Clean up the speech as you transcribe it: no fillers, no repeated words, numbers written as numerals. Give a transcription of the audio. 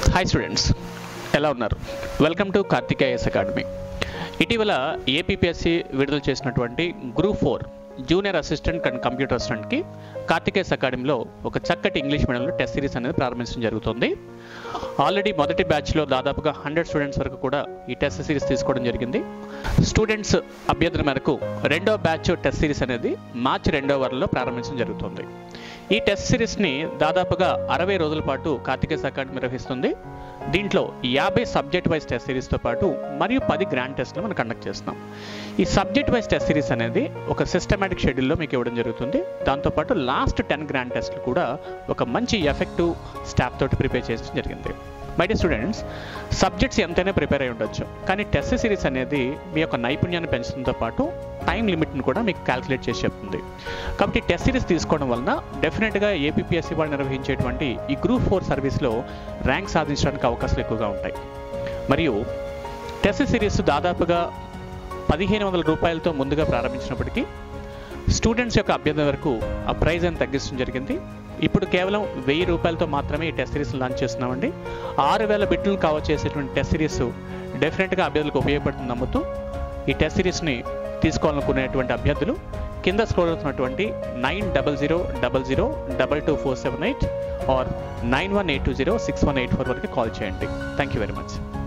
Hi students, ఎలా ఉన్నారు? Welcome to Karthikeyas academy. ఇటీవల ఏపీపీఎస్సీ విడుదల చేసినటువంటి group 4 junior assistant and computer అసిస్టెంట్కి కార్తికేయస్ అకాడమీలో ఒక చక్కటి ఇంగ్లీష్ మీడియంలో టెస్ట్ సిరీస్ అనేది ప్రారంభించడం జరుగుతుంది. ఆల్రెడీ మొదటి బ్యాచ్లో దాదాపుగా 100 స్టూడెంట్స్ వరకు కూడా ఈ టెస్ట్ సిరీస్ తీసుకోవడం జరిగింది. స్టూడెంట్స్ అభ్యర్థన మేరకు రెండవ బ్యాచ్ టెస్ట్ సిరీస్ అనేది మార్చి 2వ వారంలో ప్రారంభించడం జరుగుతుంది. ఈ టెస్ట్ సిరీస్ని దాదాపుగా 60 రోజుల పాటు కార్తికేయస్ అకాడమీ నిర్వహిస్తుంది. దీంట్లో 50 సబ్జెక్ట్ వైజ్ టెస్ట్ సిరీస్తో పాటు మరియు 10 గ్రాండ్ టెస్ట్లు మనం కండక్ట్ చేస్తున్నాం. ఈ సబ్జెక్ట్ వైజ్ టెస్ట్ సిరీస్ అనేది ఒక సిస్టమేటిక్ షెడ్యూల్లో మీకు ఇవ్వడం జరుగుతుంది. దాంతోపాటు లాస్ట్ 10 గ్రాండ్ టెస్ట్లు కూడా ఒక మంచి ఎఫెక్టివ్ స్టాఫ్ తోటి ప్రిపేర్ చేయడం జరిగింది. మై డియర్ స్టూడెంట్స్, సబ్జెక్ట్స్ ఎంతైనా ప్రిపేర్ అయి ఉండొచ్చు, కానీ టెస్ట్ సిరీస్ అనేది మీ యొక్క నైపుణ్యాన్ని పెంచడంతో పాటు టైం లిమిట్ని కూడా మీకు క్యాల్కులేట్ చేసి చెప్తుంది. కాబట్టి టెస్ట్ సిరీస్ తీసుకోవడం వలన డెఫినెట్గా ఏపీపీఎస్సీ వాళ్ళు నిర్వహించేటువంటి ఈ గ్రూప్ 4 సర్వీస్లో ర్యాంక్ సాధించడానికి అవకాశాలు ఎక్కువగా ఉంటాయి. మరియు టెస్ట్ సిరీస్ దాదాపుగా 1500 రూపాయలతో ముందుగా ప్రారంభించినప్పటికీ స్టూడెంట్స్ యొక్క అభ్యర్థన వరకు ఆ ప్రైజ్ అని తగ్గించడం జరిగింది. ఇప్పుడు కేవలం 1000 రూపాయలతో మాత్రమే ఈ టెస్ట్ సిరీస్ లాంచ్ చేస్తున్నామండి. 6000 బిట్లు కవర్ చేసేటువంటి టెస్ట్ సిరీస్ డెఫినెట్గా అభ్యర్థులకు ఉపయోగపడుతుంది నమ్ముతూ ఈ టెస్ట్ సిరీస్ని తీసుకోవాలనుకునేటువంటి అభ్యర్థులు కింద స్క్రోల్ అవుతున్నటువంటి 9000222478 ఆర్ 9182061884 వరకు కాల్ చేయండి. Thank you very much.